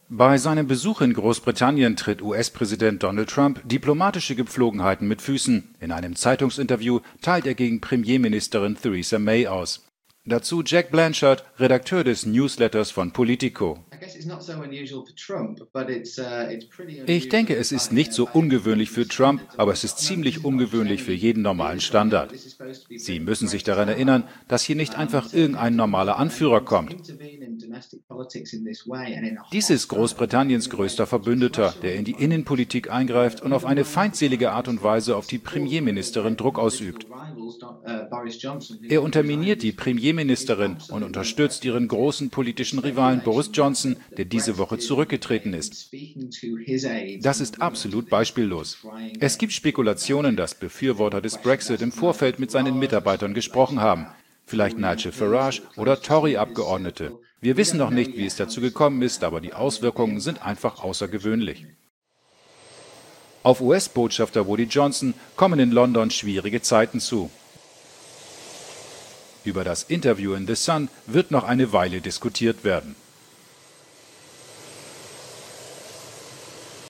Bei seinem Besuch in Großbritannien tritt US-Präsident Donald Trump diplomatische Gepflogenheiten mit Füßen. In einem Zeitungsinterview teilt er gegen Premierministerin Theresa May aus. Dazu Jack Blanchard, Redakteur des Newsletters von Politico. Ich denke, es ist nicht so ungewöhnlich für Trump, aber es ist ziemlich ungewöhnlich für jeden normalen Standard. Sie müssen sich daran erinnern, dass hier nicht einfach irgendein normaler Anführer kommt. Dies ist Großbritanniens größter Verbündeter, der in die Innenpolitik eingreift und auf eine feindselige Art und Weise auf die Premierministerin Druck ausübt. Er unterminiert die Premierministerin und unterstützt ihren großen politischen Rivalen Boris Johnson, der diese Woche zurückgetreten ist. Das ist absolut beispiellos. Es gibt Spekulationen, dass Befürworter des Brexit im Vorfeld mit seinen Mitarbeitern gesprochen haben. Vielleicht Nigel Farage oder Tory-Abgeordnete. Wir wissen noch nicht, wie es dazu gekommen ist, aber die Auswirkungen sind einfach außergewöhnlich. Auf US-Botschafter Woody Johnson kommen in London schwierige Zeiten zu. Über das Interview in The Sun wird noch eine Weile diskutiert werden.